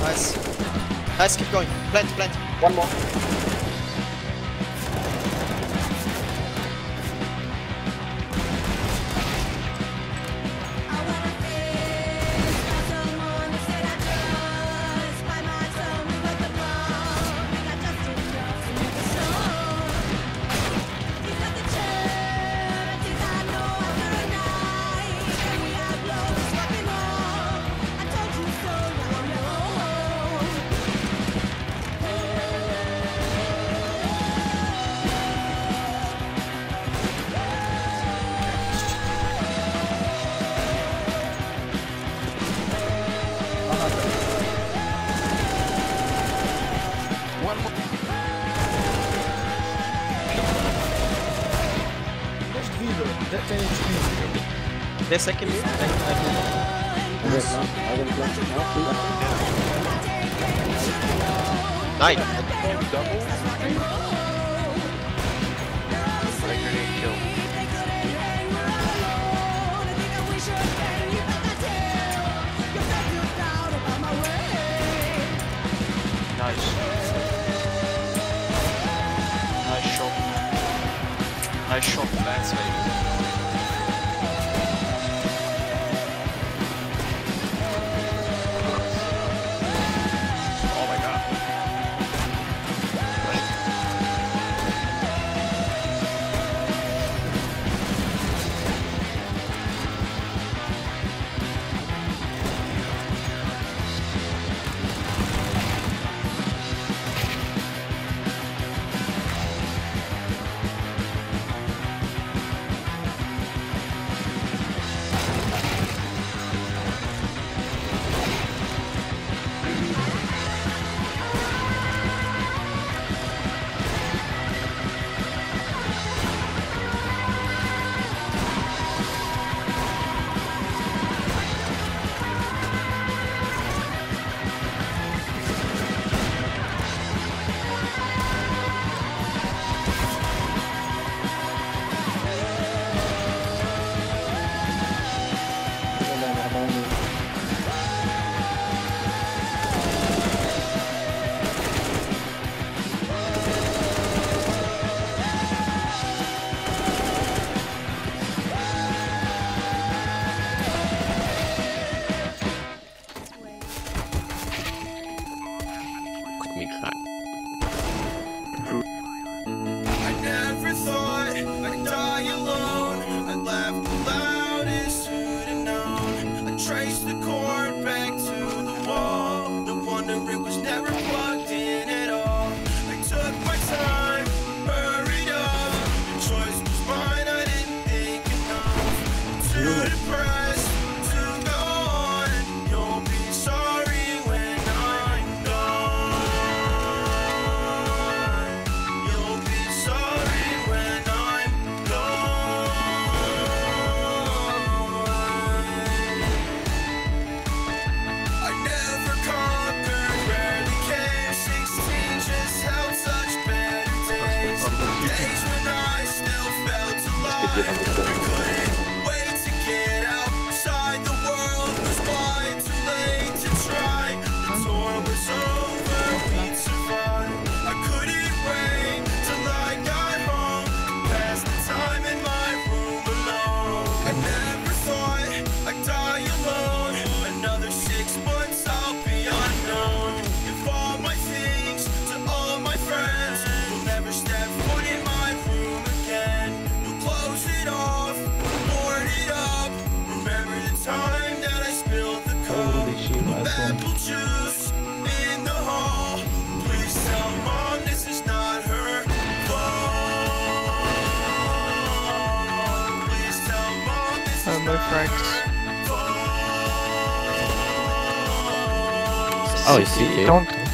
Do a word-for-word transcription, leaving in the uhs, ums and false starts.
Nice. Nice, keep going. Plant, plant. One more. Desce aqui mesmo. Nine. Nice. Nice shot. Nice shot, that's right. I never thought I'd die alone. I laughed the loudest who'd have known. I traced the cord back to the wall. No wonder it was never plugged in at all. I took my time, hurried up. The choice was mine, I didn't think enough. Too depressed to go on. You'll be sorry when I'm gone. You'll be sorry when I'm gone. I never conquered, rarely came. Sixteen just held such better days. Days when I still felt alive. I couldn't wait to get outside. The world was wide, too late to try. The tour was over, we'd survive. I couldn't wait till I got home. Passed the time in my room alone. I never thought I'd die alone. Another six months I'll be unknown. Give all my things to all my friends. We'll never step foot in my room again. We'll close it off, board it up. Remember the time that I spilled the cup of apple juice in the hall. Please tell mom this is not her fault. Please tell mom this is Oh, no not frags. her fault. Oh, you see it? Don't.